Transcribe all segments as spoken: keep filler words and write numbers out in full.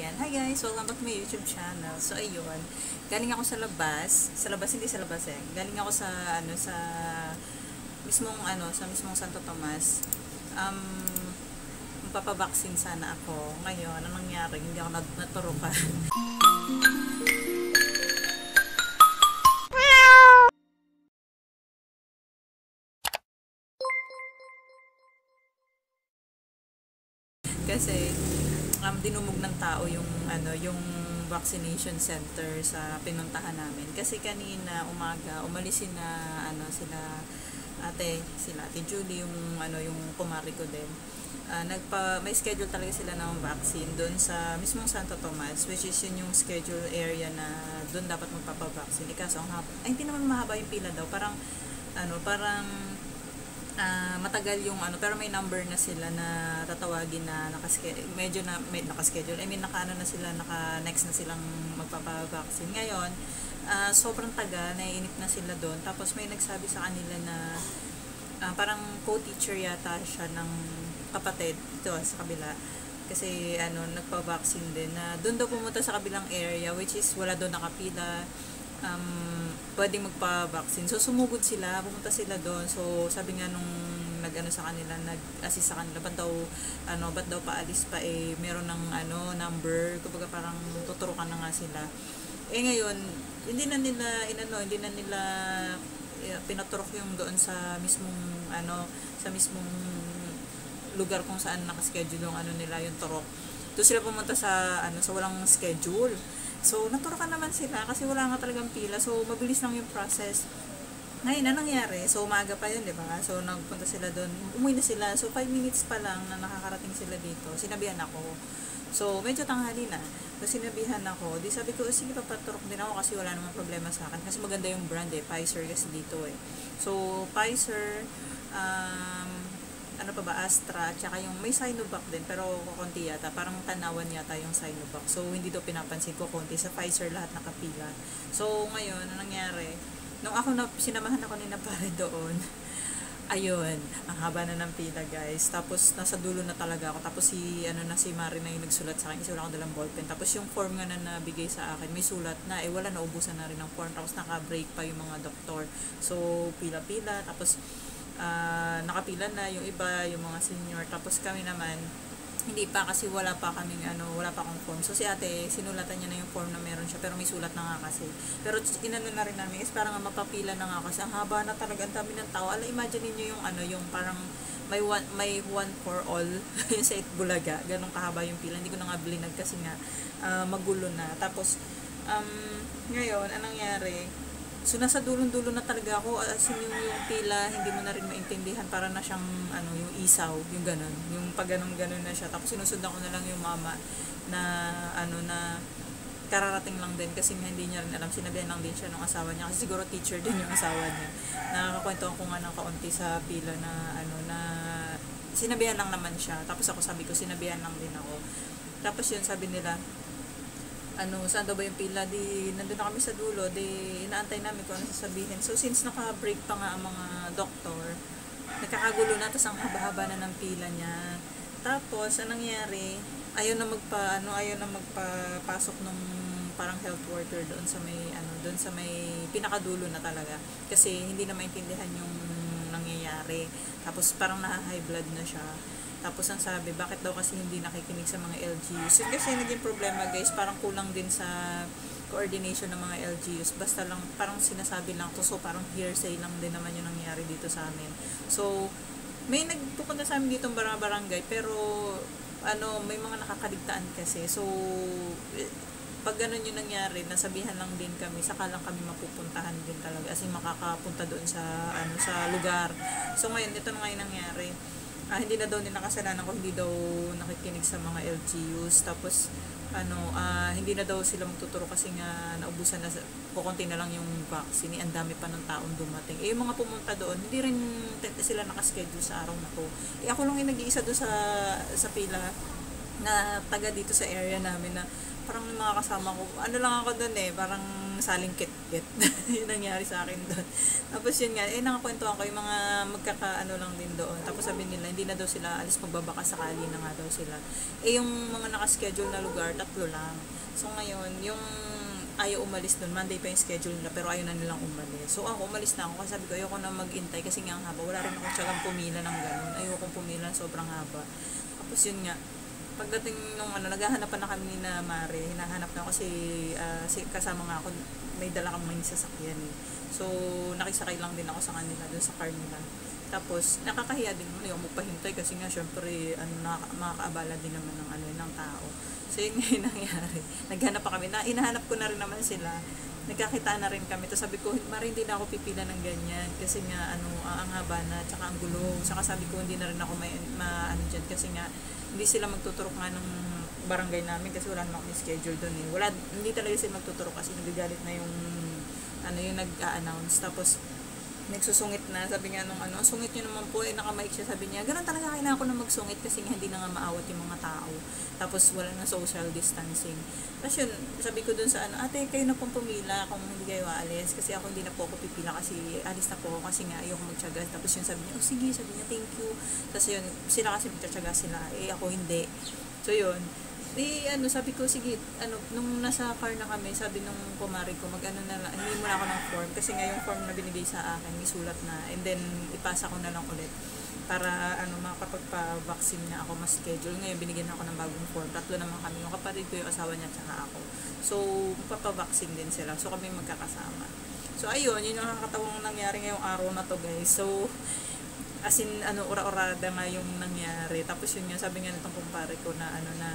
Ayan. Hi guys! Welcome back to my YouTube channel. So, ayun. Galing ako sa labas. Sa labas, hindi sa labas eh. Galing ako sa, ano, sa mismong, ano, sa mismong Santo Tomas. Um, magpapabaksin sana ako. Ngayon, anong nangyari? Hindi ako nat naturukan. Kasi, um, dinumog ng tao yung ano yung vaccination center sa pinuntahan namin kasi kanina umaga umalis sila ano sila ate sila ate Julie yung ano yung kumari ko din uh, nagpa may schedule talaga sila ng vaccine doon sa mismong Santo Tomas, which is yun yung schedule area na doon dapat magpapavaccine. Kaso ang haba, ay hindi naman mahaba yung pila daw, parang ano parang Uh, matagal yung ano, pero may number na sila na tatawagin na nakaschedule, medyo na may nakaschedule. I mean naka ano na sila, naka next na silang magpapa-vaccine. Ngayon, uh, sobrang taga, naiinip na sila doon. Tapos may nagsabi sa kanila na uh, parang co-teacher yata siya ng kapatid dito sa kabila. Kasi ano, nagpa-vaccine din na doon daw pumunta sa kabilang area, which is wala doon nakapila. Um, pwedeng magpa-vaccine. So, sumugod sila, pumunta sila doon. So, sabi nga nung nag-ano sa kanila, nag-assist sa kanila, ba't daw, ano, ba't daw paalis pa eh, meron ng, ano, number, kumbaga parang tuturukan na nga sila. Eh, ngayon, hindi na nila, inano, hindi na nila eh, pinaturok yung doon sa mismong, ano, sa mismong lugar kung saan nakaschedule yung, ano nila, yung turok. Doon sila pumunta sa, ano, sa walang schedule. So, naturukan naman sila kasi wala nga talagang pila. So, mabilis lang yung process. Ngayon, na nangyari? So, umaga pa yun, di ba? So, nagpunta sila doon. Umuwi na sila. So, five minutes pa lang na nakakarating sila dito. Sinabihan ako. So, medyo tanghali na. So, sinabihan ako. Di sabi ko, sige, papaturok din ako kasi wala namang problema sa akin. Kasi maganda yung brand eh. Pfizer kasi dito eh. So, Pfizer, um, ano pa ba, Astra, at saka yung may Sinovac din, pero kukunti yata, parang tanawan yata yung Sinovac. So, hindi daw pinapansin ko konti. Sa Pfizer lahat nakapila. So, ngayon, ano nangyari? Nung ako na, sinamahan ako ni na pare doon, ayun, ang haba na ng pila guys. Tapos, nasa dulo na talaga ako. Tapos, si, ano na, si Mari na yung nagsulat sa akin, kasi wala akong dalang ballpen. Tapos, yung form nga na nabigay sa akin, may sulat na, eh, wala, naubusan na rin ng form. Tapos, naka-break pa yung mga doktor. So, pila-pila. Tapos, Uh, nakapila na yung iba, yung mga senior, tapos kami naman hindi pa kasi wala pa kaming ano, wala pa akong form. So si ate, sinulatan niya na yung form na meron siya, pero may sulat na nga kasi. Pero inano na rin namin, is parang mapapila na nga kasi ang haba na talaga, ang dami ng tao. Ala, imagine niyo yung ano, yung parang may one, may one for all yung sa Itbulaga, ganun kahaba yung pila. Hindi ko na nga blinag kasi nga uh, magulo na. Tapos um, ngayon, anong nangyari? So, nasa dulong-dulo na talaga ako, as in yung, yung pila, hindi mo na rin maintindihan, para na siyang, ano, yung isaw, yung ganun, yung pag ganun-ganun na siya. Tapos, sinusundan ko na lang yung mama na, ano, na kararating lang din, kasi hindi niya rin alam, sinabihan lang din siya ng asawa niya, kasi siguro teacher din yung asawa niya. Nakakakwentuhan ko nga ng kaunti sa pila na, ano, na, sinabihan lang naman siya. Tapos ako sabi ko, sinabihan lang din ako. Tapos yun, sabi nila, ano, saan daw ba yung pila, di, nandun na kami sa dulo, di, inaantay namin kung ano sasabihin. So, since naka-break pa nga ang mga doktor, nagkakagulo na, tapos ang haba-haba na ng pila niya. Tapos, anong nangyari, ayaw na magpa, ano, ayaw na magpapasok nung parang health worker doon sa may, ano, doon sa may pinakadulo na talaga. Kasi, hindi na maintindihan yung nangyayari. Tapos, parang na-high blood na siya. Tapos ang sabi, bakit daw kasi hindi nakikinig sa mga L G Us? Yun kasi naging problema guys, parang kulang din sa coordination ng mga L G Us. Basta lang, parang sinasabi lang to, so parang hearsay lang din naman yung nangyari dito sa amin. So, may nagpupunta sa amin dito ng barangay, pero ano, may mga nakakaligtaan kasi. So, pag ganun yung nangyari, nasabihan lang din kami, saka lang kami mapupuntahan din talaga, kasi makakapunta doon sa, ano, sa lugar. So, ngayon, ito na nga yung nangyari. Ah, hindi na daw nila kasalanan ko, hindi daw nakikinig sa mga L G Us. Tapos, ano, ah, hindi na daw sila magtuturo kasi nga naubusan na, kukunti na lang yung vaccine. Eh, ang dami pa ng taong dumating. Eh, yung mga pumunta doon, hindi rin sila nakaschedule sa araw na to. Eh, ako lang yung nag-iisa doon sa, sa pila. na taga dito sa area namin na parang yung mga kasama ko, ano lang ako doon eh, parang saling kit-kit. Yung nangyari sa akin doon. Tapos yun nga, eh nakakwentuhan ko yung mga magkakaano lang din doon. Tapos sabi nila, hindi na daw sila alis magbabaka sakali na nga daw sila. Eh yung mga nakaschedule na lugar, tatlo lang. So ngayon, yung ayaw umalis doon, Monday pa yung schedule nila, pero ayaw na nilang umalis. So ako, umalis na ako kasi sabi ko, ayoko na mag-intay kasi nga ang haba. Wala rin akong tiyagang pumila ng ganun. Ayoko pumila ng sobrang haba. Tapos yun nga, pagdating nung ano, naghahanapan na kami ni na Mare, hinahanap na ako kasi uh, si, kasama nga ako, may dala kang may sasakyan eh. So, nakisakay lang din ako sa kanila, dun sa car nila. Tapos, nakakahiya din naman yung magpahintay kasi nga, syempre, ano, makakaabala din naman ng, ano, ng tao. So, yun nga yung nangyari. Naghanap pa kami, na, inahanap ko na rin naman sila. Nagkakita na rin kami. Tapos sabi ko, Mare, hindi na ako pipila ng ganyan. Kasi nga, ano, ang haba na, tsaka ang gulo. Tsaka sabi ko, hindi na rin ako may, ma, ano dyan, kasi nga, hindi sila magtuturok nga ng barangay namin kasi wala naman kami schedule doon eh. Wala, hindi talaga sila magtuturok kasi nagagalit na yung, ano, yung nag-a-announce. Tapos, nagsusungit na, sabi nga nung ano, sungit nyo naman po, eh nakamike siya, sabi niya, ganun talaga kailangan ko na magsungit kasi nga hindi na nga maawat yung mga tao. Tapos wala na social distancing. Tapos yun, sabi ko dun sa ano, ate, kayo na pong pumila kung hindi kayo aalis kasi ako hindi na po ako pipila kasi alis na po ako kasi nga ayoko magtyaga. Tapos yun sabi niya, oh sige, sabi niya, thank you. Tapos yun, sila kasi magtyaga sila, eh ako hindi. So yun, di ano sabi ko sige ano nung nasa car na kami sabi nung kumari ko mag ano na lang hindi muna ako ng form kasi nga yung form na binigay sa akin isulat na and then ipasa ko na lang ulit para ano makapagpa-vaccine na ako mas schedule ngayon binigyan ako ng bagong form tatlo naman kami yung kapatid ko yung asawa niya tsaka ako so magpapa-vaccine din sila so kami magkakasama so ayun yun yung nakakatawang nangyari ngayong araw na to guys so as in ano ura-urada nga yung nangyari tapos yun nga sabi nga nitong kumpare ko na ano na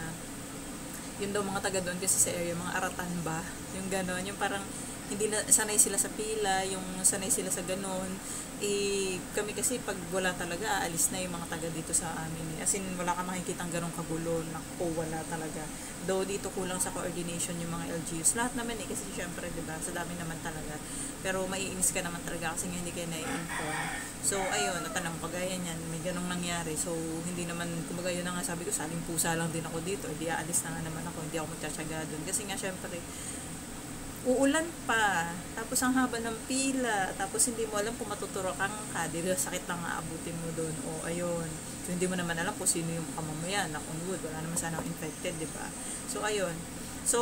yun daw mga taga doon kasi sa area, mga aratan ba, yung gano'n, yung parang hindi na sanay sila sa pila, yung sanay sila sa gano'n, eh, kami kasi pag wala talaga, aalis na yung mga taga dito sa amin, eh. As in, wala ka makikitang gano'ng kagulo, naku, wala talaga. Though dito kulang sa coordination yung mga L G Us, lahat naman eh, kasi syempre, diba, sa dami naman talaga, pero maiinis ka naman talaga kasi nga hindi kayo na-inform. So, ayun, natanong kagaya niyan, may ganong nangyari. So, hindi naman, kumbaga yun na nga sabi ko, saling pusa lang din ako dito. Hindi aalis na nga naman ako, hindi ako magtsatsaga doon. Kasi nga, syempre, uulan pa. Tapos, ang haba ng pila. Tapos, hindi mo alam kung matuturokan ka. Di ba, sakit lang aabutin mo doon. O, ayun. So, hindi mo naman alam kung sino yung kamamayan. Nakong good, wala naman sana infected, di ba? So, ayun. So,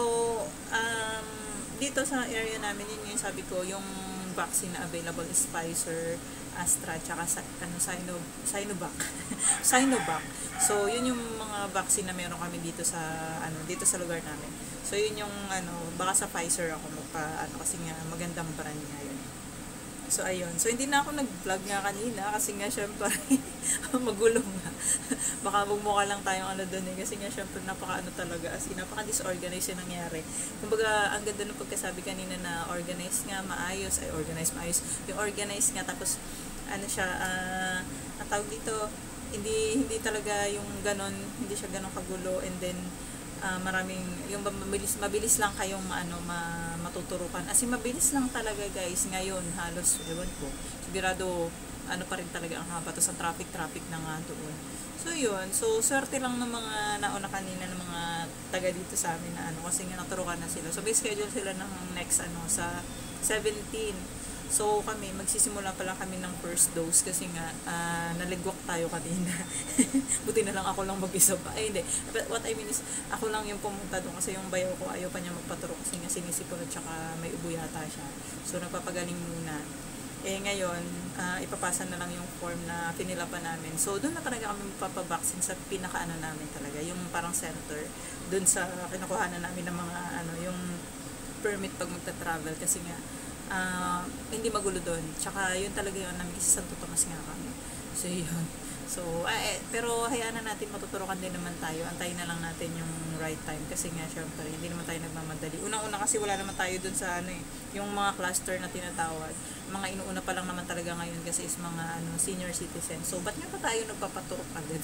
um, dito sa area namin, yun yung sabi ko, yung vaccine na available is Pfizer, Astra, tsaka ano, Sino, Sinovac. Sinovac. So, yun yung mga vaccine na meron kami dito sa, ano, dito sa lugar namin. So, yun yung, ano, baka sa Pfizer ako magpa, ano, kasi nga, magandang brand nga yun. So, ayun. So, hindi na ako nag-vlog nga kanina kasi nga, syempre, magulo nga. Baka bumukha lang tayong ano doon eh. Kasi nga, syempre, napaka-ano talaga. As in, napaka-disorganized yung nangyari. Kumbaga, ang ganda ng pagkasabi kanina na organized nga, maayos. Ay, organized, maayos. Yung organized nga, tapos, ano siya, ah, uh, ang tawag dito, hindi, hindi talaga yung ganon, hindi siya ganon kagulo. And then, Uh, maraming, yung mabilis, mabilis lang kayong ano, ma, matuturukan. As in, mabilis lang talaga guys. Ngayon, halos, ewan ko, sigurado, ano pa rin talaga ang haba. Tapos ang traffic-traffic na nga doon. So, yun. So, swerte lang ng mga nauna kanina ng mga taga dito sa amin na ano, kasi nga naturukan na sila. So, may schedule sila ng next, ano, sa seventeen. So, kami, magsisimula pala kami ng first dose kasi nga, uh, naligwak tayo kanina. Buti na lang ako lang mag-isa pa. Ay, hindi. But what I mean is, ako lang yung pumunta doon kasi yung bayaw ko ayaw pa niya magpaturo kasi nga sinisipon at saka may ubo yata siya. So, nagpapagaling muna. Eh, ngayon, uh, ipapasa na lang yung form na pinila pa namin. So, doon na talaga kami magpapabaksin sa pinaka-ano namin talaga. Yung parang center. Doon sa kinukuha na namin ng mga, ano, yung permit pag magta-travel kasi nga, Uh, hindi magulo doon. Tsaka yun talaga yun namin kasi Santo Tomas nga kami. So yun. So, eh, pero hayaan na natin matuturukan din naman tayo. Antayin na lang natin yung right time kasi nga syempre hindi naman tayo nagmamadali. Unang-una kasi wala naman tayo doon sa ano eh, yung mga cluster na tinatawag. Mga inuuna pa lang naman talaga ngayon kasi is mga ano, senior citizen. So, ba't nga pa tayo nagpapaturok agad?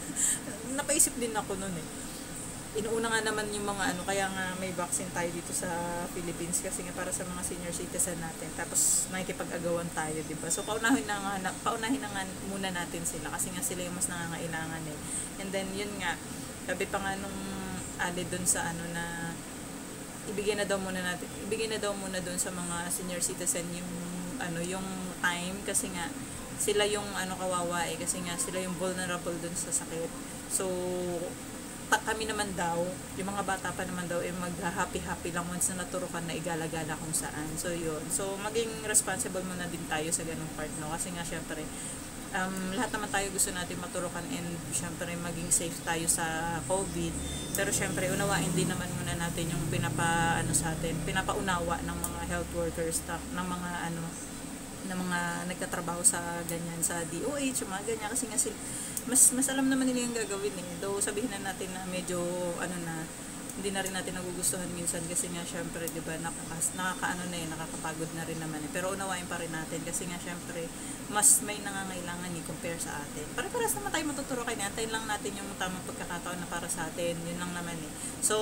Napaisip din ako noon eh. Inuuna nga naman yung mga ano, kaya nga may vaccine tayo dito sa Philippines kasi nga para sa mga senior citizen natin. Tapos nakikipag-agawan tayo, di ba? So paunahin na nga, paunahin na nga muna natin sila kasi nga sila yung mas nangangailangan eh. And then yun nga, Sabi pa nga nung ali dun sa ano na ibigay na daw muna natin, ibigay na daw muna dun sa mga senior citizen yung ano yung time kasi nga sila yung ano kawawa eh kasi nga sila yung vulnerable dun sa sakit. So ta, kami naman daw, yung mga bata pa naman daw eh mag-happy-happy lang once na naturukan na igala-gala kung saan. So yun. So maging responsible muna din tayo sa ganung part no kasi nga syempre um, lahat naman tayo gusto natin maturukan and syempre maging safe tayo sa COVID. Pero syempre unawain din naman muna natin yung pinapa ano sa atin, pinapaunawa ng mga health workers, staff, ng mga ano ng mga nagtatrabaho sa ganyan sa D O H, mga ganyan kasi nga sila, mas mas alam naman nila yung gagawin eh. Though sabihin na natin na medyo ano na hindi na rin natin nagugustuhan minsan kasi nga syempre 'di ba nakakas nakakaano na eh, nakakapagod na rin naman eh. Pero unawain pa rin natin kasi nga syempre mas may nangangailangan ni compare sa atin. Para-paras naman tayo matuturo kaya antayin lang natin yung tamang pagkakataon na para sa atin. Yun lang naman eh. So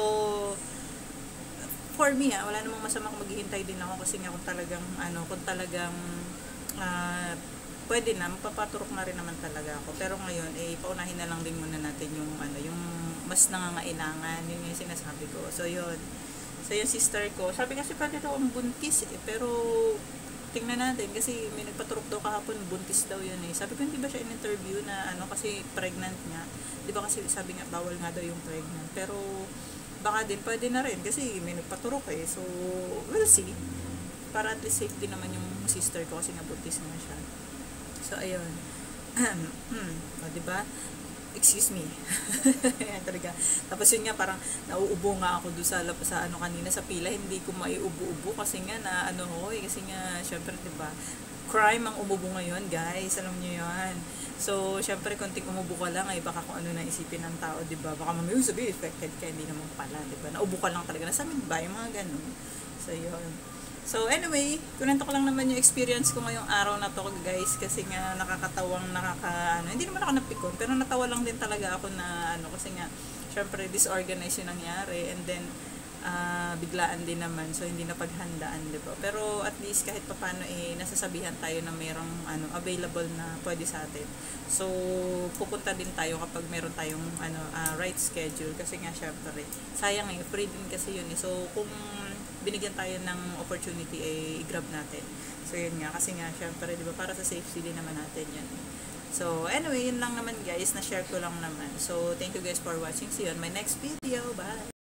for me ah, wala namang masama kung maghihintay din ako kasi nga kung talagang ano, kung talagang uh, pwede na, magpapaturok na rin naman talaga ako. Pero ngayon, eh, paunahin na lang din muna natin yung, ano, yung mas nangangailangan. Yun yung sinasabi ko. So, yun. So, yung sister ko, sabi kasi pwede daw ang buntis eh. Pero, tingnan natin. Kasi may nagpaturok daw kahapon, buntis daw yun eh. Sabi ko, hindi ba siya in-interview na, ano, kasi pregnant nga. Di ba kasi sabi nga, bawal nga daw yung pregnant. Pero, baka din, pwede na rin. Kasi may nagpaturok eh. So, we'll see. Para at least safe din naman yung sister ko kasi nga buntis nga siya. So, ayun. hmm, o, diba? Excuse me. Ayan talaga. Tapos yun nga, parang nauubo nga ako doon sa, sa ano kanina, sa pila. Hindi ko maiubo-ubo kasi nga na ano ho eh. Kasi nga, syempre, diba? Crime ang umubo ngayon, guys. Alam nyo yun. So, syempre, konting umubo ka lang, ay baka kung ano na isipin ng tao, diba? Baka mamaya sabihin, affected ka, hindi naman pala, diba? Naubo ka lang talaga. Nasamig ba? Yung mga ganun. So, yun. So anyway, kunento ko lang naman yung experience ko ngayong araw na to guys kasi nga nakakatawang nakaka ano, hindi naman ako napikon pero natawa lang din talaga ako na ano kasi nga syempre disorganized yung nangyari and then uh, biglaan din naman so hindi na paghandaan, di ba? Pero at least kahit papaano eh nasasabihan tayo na mayroong ano available na pwede sa atin. So pupunta din tayo kapag meron tayong ano uh, right schedule kasi nga syempre sayang eh free din kasi yun eh. So kung binigyan tayo ng opportunity ay eh, i-grab natin. So yun nga kasi nga syempre 'di ba para sa safety din naman natin yun. So anyway, yun lang naman guys, na share ko lang naman. So thank you guys for watching. See you on my next video. Bye.